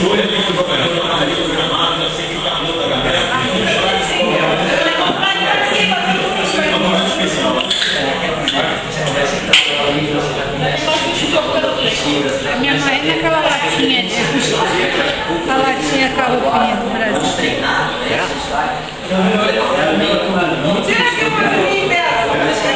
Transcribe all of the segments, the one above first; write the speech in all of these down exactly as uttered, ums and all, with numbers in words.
A minha mãe tem aquela latinha de... a latinha com a roupinha do Brasil. Tira aqui uma pra mim, Beto.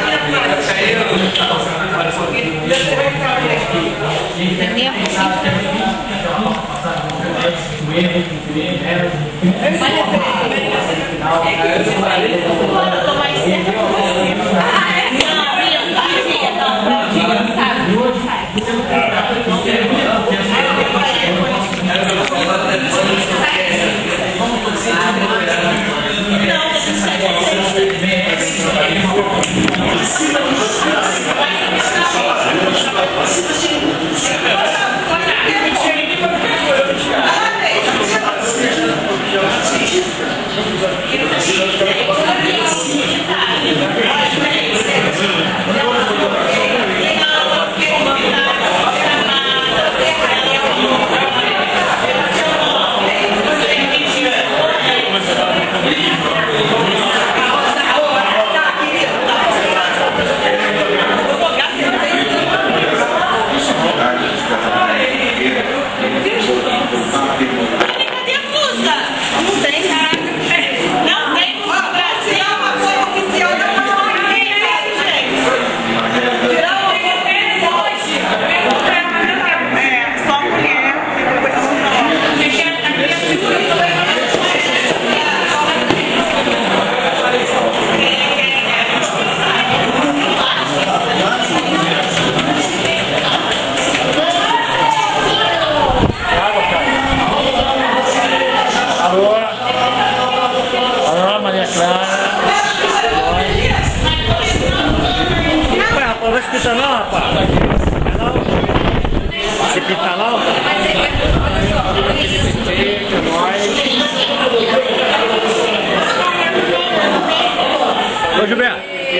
Ô Gilberto,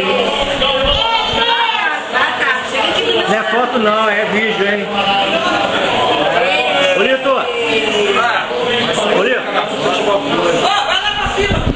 não é foto não, é vídeo, hein? Ô Lito! Ô Lito! Vai lá pra cima!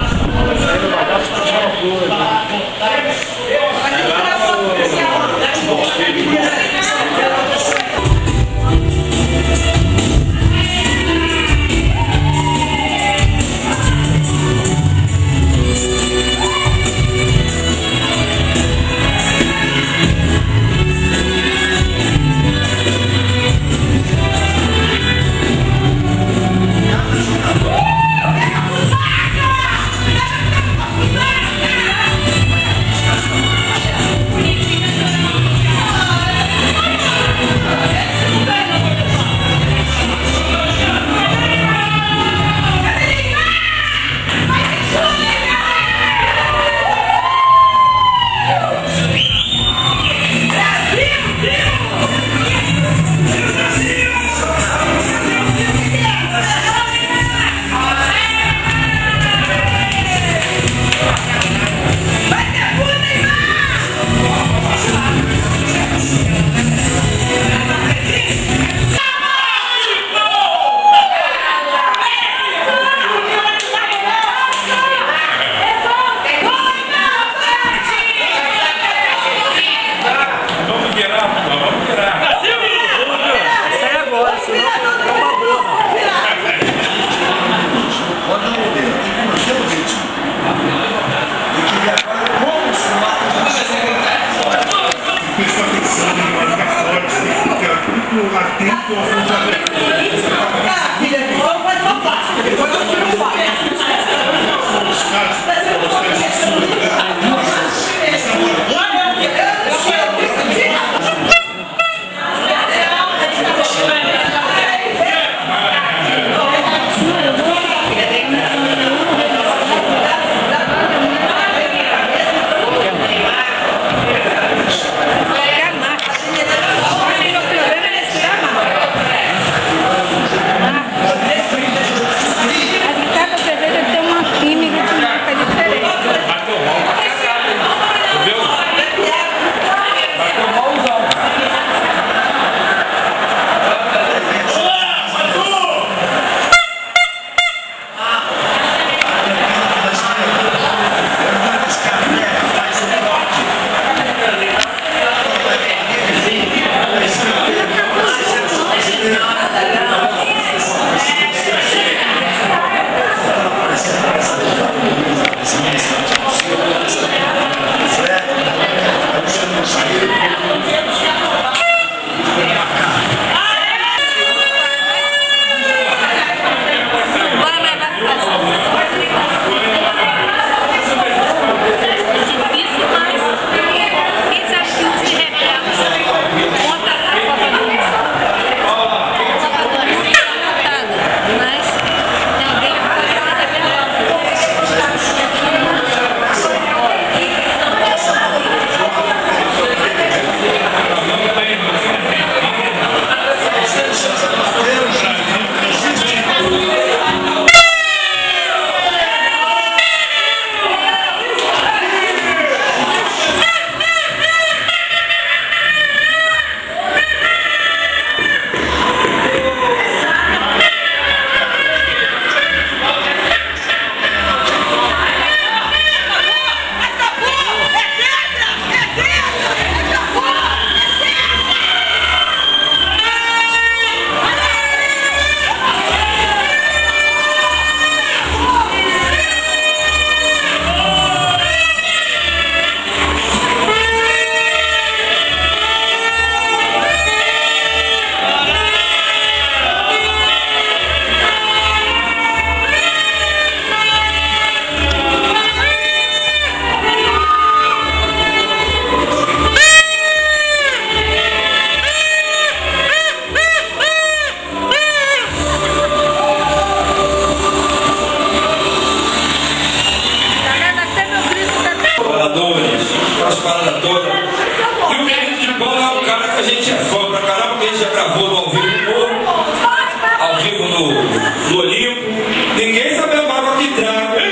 E o Benito de Paula é um cara que a gente é fã pra caramba, porque a gente já gravou no ao vivo no Morro, ao vivo no, no Olimpo. Ninguém sabe a mágoa que traga.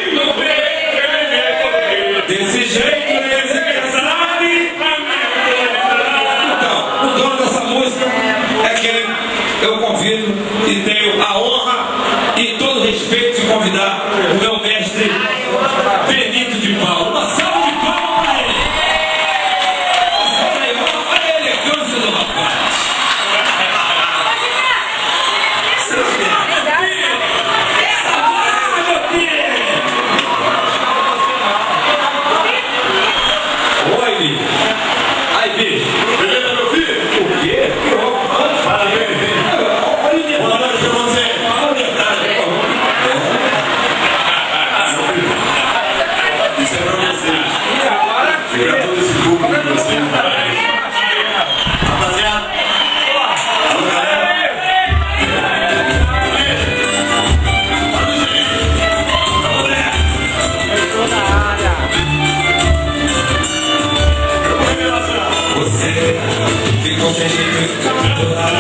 Desse jeito, né? Você já sabe. Então, o dono dessa música é quem eu convido e tenho a honra e todo o respeito de convidar o meu mestre Benito de Paula. Uma salva de palmas para ele. Olha a elegância do rapaz. Oi, Bi. Aí, Bi. Beleza, meu filho? O quê? Que roupa? Parabéns, Bi. Olha o detalhe, seu José. Olha o detalhe, por favor. Isso é pra vocês. E agora? Pra todo esse público de vocês. Rapaziada. Alô, galera. Você ficou sem jeito.